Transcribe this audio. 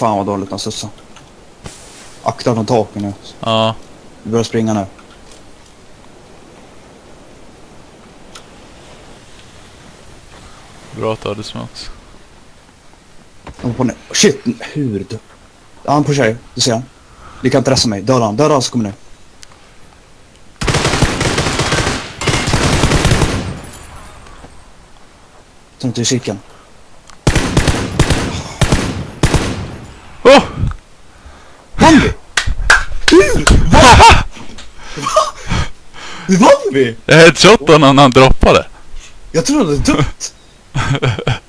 fan vad dåligt alltså. Akta från taken nu. Ja. Vi börjar springa nu. Bra att du hade smokes. De på nu. Shit, hur då? Ja, han pushar ju. Du ser han. Du kan inte resa mig. Döda han så kommer nu. Ta inte i kicken. Oh! Vann vi? Va? Vann vi? Jag headshotade när han droppade. Jag trodde det var dött.